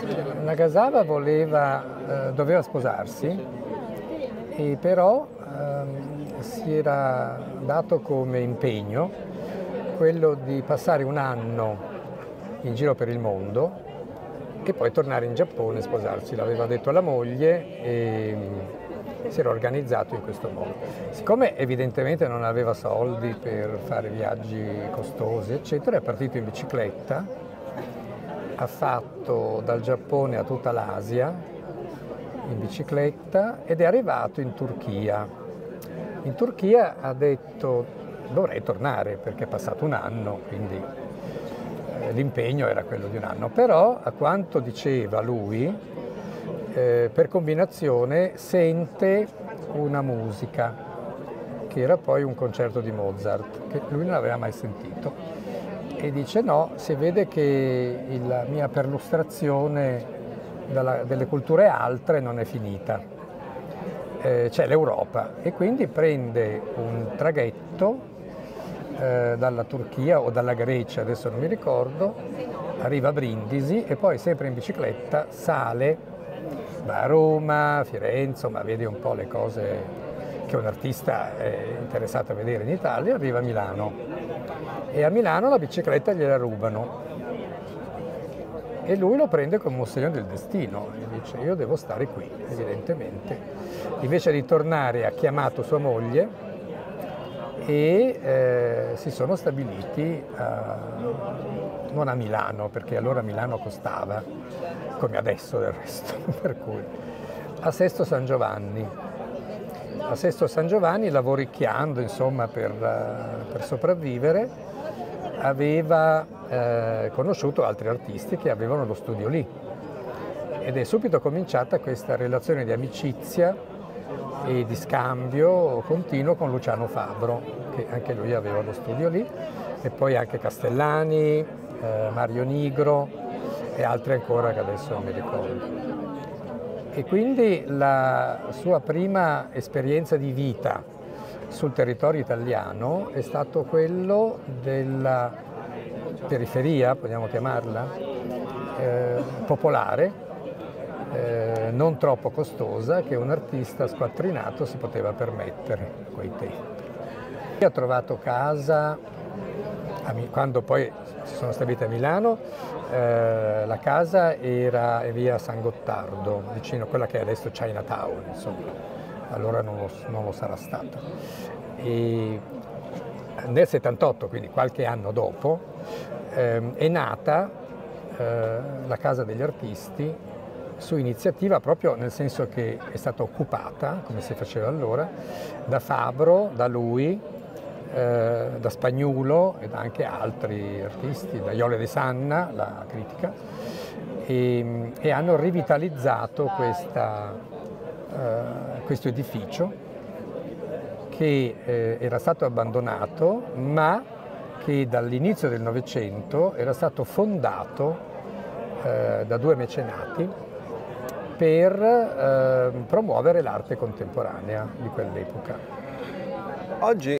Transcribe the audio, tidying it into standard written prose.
Nagasava doveva sposarsi, e però si era dato come impegno quello di passare un anno in giro per il mondo e poi tornare in Giappone e sposarsi. L'aveva detto alla moglie e si era organizzato in questo modo. Siccome evidentemente non aveva soldi per fare viaggi costosi, eccetera, è partito in bicicletta, ha fatto dal Giappone a tutta l'Asia in bicicletta ed è arrivato in Turchia. In Turchia ha detto: dovrei tornare perché è passato un anno, quindi l'impegno era quello di un anno, però a quanto diceva lui, per combinazione sente una musica che era poi un concerto di Mozart, che lui non aveva mai sentito, e dice: no, si vede che la mia perlustrazione delle culture altre non è finita, c'è l'Europa, e quindi prende un traghetto dalla Turchia o dalla Grecia, adesso non mi ricordo, arriva a Brindisi e poi sempre in bicicletta sale, va a Roma, Firenze, ma vede un po' le cose che un artista è interessato a vedere in Italia, arriva a Milano e a Milano la bicicletta gliela rubano e lui lo prende come un segno del destino e dice: io devo stare qui, evidentemente. Invece di tornare ha chiamato sua moglie e si sono stabiliti non a Milano, perché allora Milano costava, come adesso del resto, per cui a Sesto San Giovanni. A Sesto San Giovanni, lavoricchiando insomma per sopravvivere, aveva conosciuto altri artisti che avevano lo studio lì ed è subito cominciata questa relazione di amicizia e di scambio continuo con Luciano Fabro, che anche lui aveva lo studio lì, e poi anche Castellani, Mario Nigro e altri ancora che adesso non mi ricordo. E quindi la sua prima esperienza di vita sul territorio italiano è stato quello della periferia, possiamo chiamarla, popolare, non troppo costosa, che un artista squattrinato si poteva permettere a quei tempi. Ha trovato casa, quando poi si sono stabiliti a Milano, la casa era in via San Gottardo, vicino a quella che è adesso Chinatown, insomma, allora non lo sarà stata. E nel 78, quindi qualche anno dopo, è nata la Casa degli Artisti, su iniziativa proprio nel senso che è stata occupata, come si faceva allora, da Fabro, da lui, da Spagnuolo e da anche altri artisti, da Iole de Sanna, la critica, e hanno rivitalizzato questo edificio che era stato abbandonato, ma che dall'inizio del Novecento era stato fondato da due mecenati per promuovere l'arte contemporanea di quell'epoca. Oggi